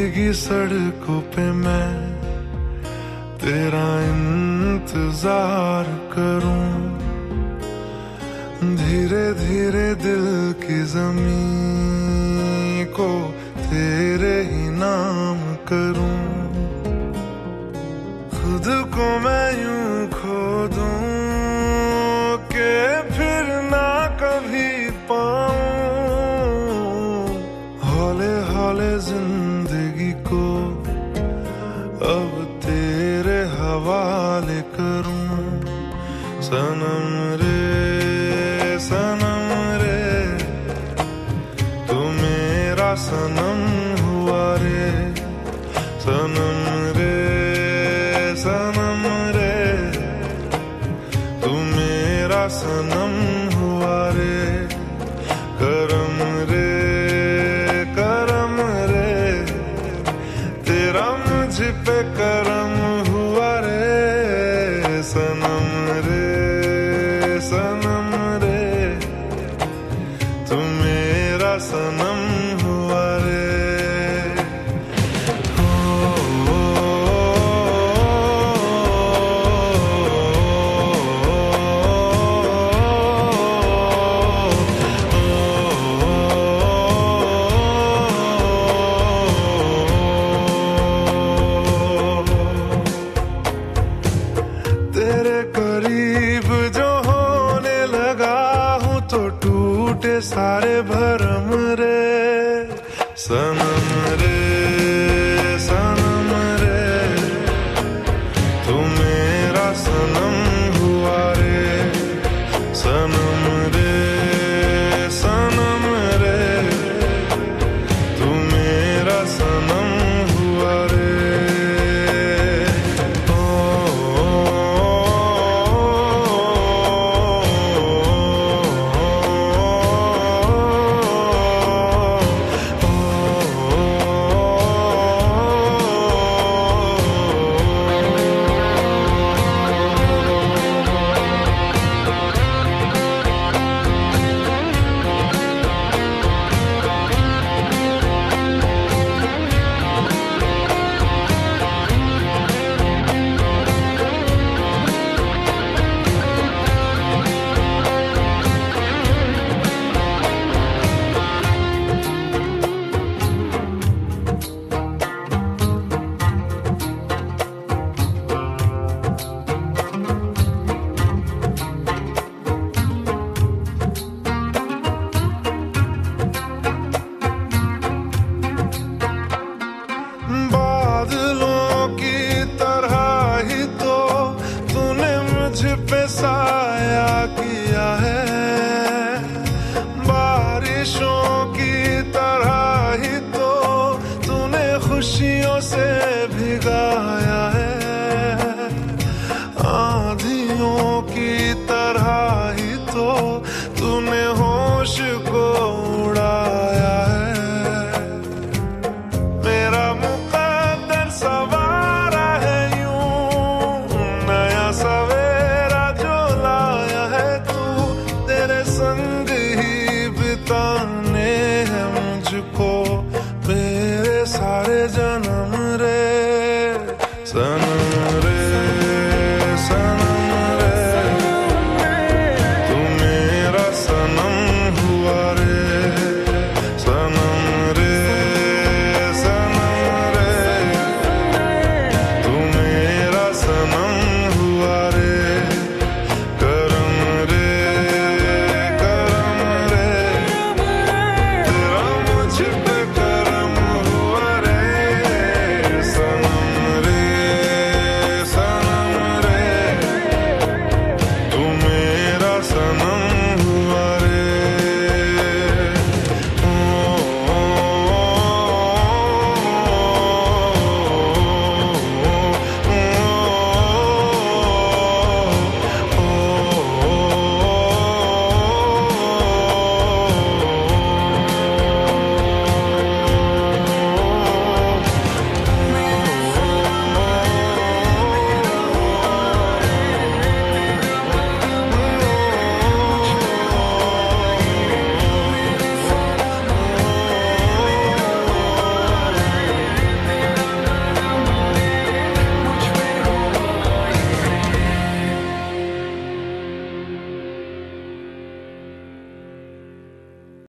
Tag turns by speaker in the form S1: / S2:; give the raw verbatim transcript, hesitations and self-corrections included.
S1: भीगी सड़कों पे मैं तेरा इंतजार करूं, धीरे धीरे दिल की ज़मीं को तेरे ही नाम करूं। खुद को मैं यूं खो दूं कि फिर ना कभी पाऊं, हौले हौले जिंदगी को अब तेरे हवाले करूं। सनम रे सनम रे तू मेरा सनम हुआ रे, सनम रे सनम रे तू मेरा सनम हुआ रे। करम रे करम रे तेरा मुझ पे करम हुआ रे, सनम रे सनम रे तू मेरा सनम हुआ रे। तेरे करीब जो होने लगा हूँ तो टूटे सारे भरम रे, सनम रे सनम रे तू मेरा सनम हुआ रे, सनम रे सनम रे तू मेरा सनम हुआ रे। बादलों की तरह ही तो तूने मुझ पे साया किया है, बारिशों की तरह ही तो तूने खुशियों से भिगाया है, आंधियों की तरह ही तो तूने होश को उड़ाया है। मेरा मुकद्दर सवारा है यूं, नया सवेरा जो लाया है तू, तेरे संग ही बिताने हैं मुझको मेरे सारे जन्म रे, सनम